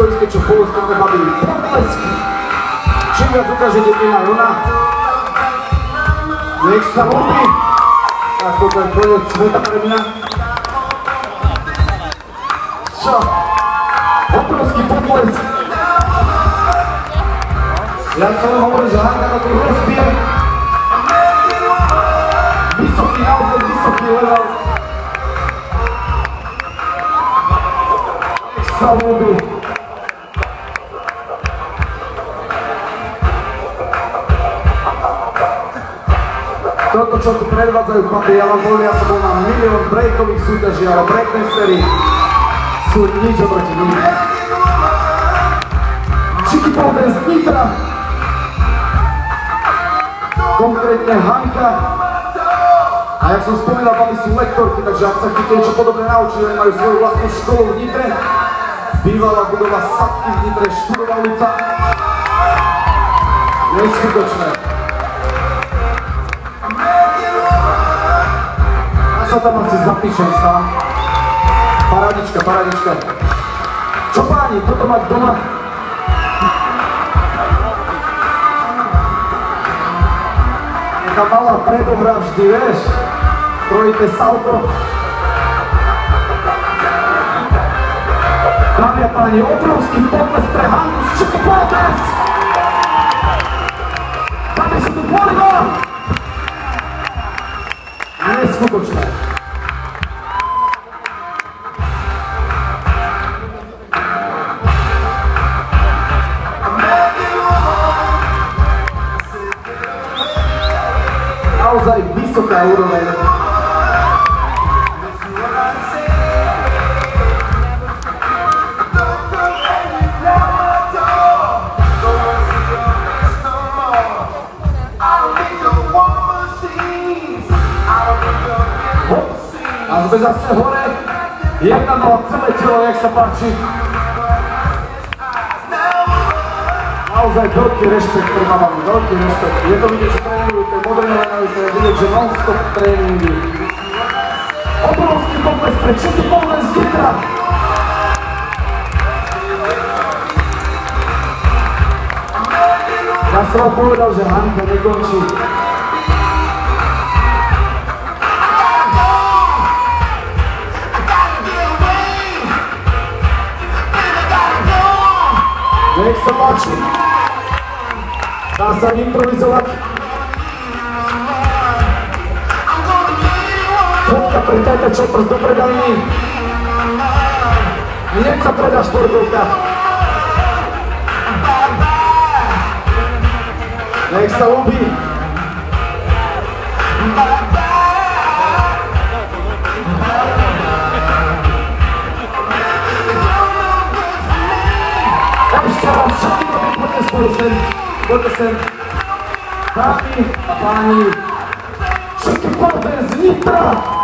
to isté, čo polostredné baby. Potlesky. Čím viac ukáže Detina Jona, nech sa ľúbi. Tak toto je koniec sveta pre mňa. Čo? Obrovský potlesk. Ja som hovoril, že Hanka to tu rozbije. Vysoký, naozaj vysoký level. Nech sa ľúbi. Toto, čo tu predvádzajú chlapi, ja vám poviem, ja som bol na milión breakových súťaží, ale breakdancery sú nič oproti nim. Chicky Powder z Nitra, konkrétne Hanka. A jak som spomínal, baby sú lektorky, takže ak sa chcete niečo podobné naučiť, oni majú svoju vlastnú školu v Nitre. Bývalá budova Satky v Nitre, Štúrová ulica. Neskutočné. Ja sa tam asi zapíšem sám. Parádička, parádička. Čo páni, toto mať doma? Taká malá predohra vždy, vieš? Trojité salto. Dámy a páni, obrovský potles pre Hanku z Chicky Powder. Dámy sú tu volleyball. Neskutočné. Naozaj vysoká úroveň. A sme zase hore. Jedna noha, celé telo, jak sa páči. Naozaj veľký rešpekt pre mamami, veľký rešpekt. Je to vidieť, že trénujú, to je modernované, to je vidieť, že non-stop tréningy. Obrovský potles pre Chicky Powder z Nitra. Ja som vám povedal, že Hanka nekončí. Nech sa páči. Dá sa improvizovať. Fotka pre Tata Choppers do predajní. Hneď sa predá športovka. Nech sa ľúbi. Poďte sem. Dámy a páni, Chicky Powder z Nitra.